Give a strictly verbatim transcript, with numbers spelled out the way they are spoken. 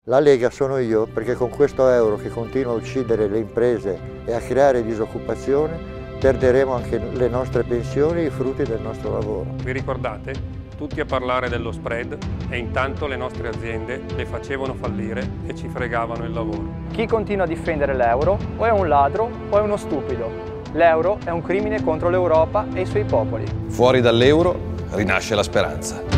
La Lega sono io, perché con questo euro che continua a uccidere le imprese e a creare disoccupazione perderemo anche le nostre pensioni e i frutti del nostro lavoro. Vi ricordate? Tutti a parlare dello spread e intanto le nostre aziende le facevano fallire e ci fregavano il lavoro. Chi continua a difendere l'euro o è un ladro o è uno stupido. L'euro è un crimine contro l'Europa e i suoi popoli. Fuori dall'euro rinasce la speranza.